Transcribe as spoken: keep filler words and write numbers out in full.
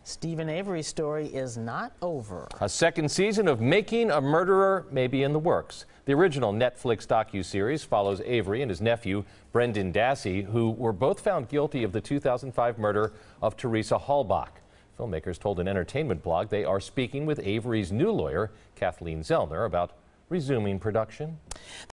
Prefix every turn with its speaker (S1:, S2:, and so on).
S1: Stephen Avery's story is not over.
S2: A second season of Making a Murderer may be in the works. The original Netflix docuseries follows Avery and his nephew, Brendan Dassey, who were both found guilty of the two thousand five murder of Teresa Halbach. Filmmakers told an entertainment blog they are speaking with Avery's new lawyer, Kathleen Zellner, about resuming production.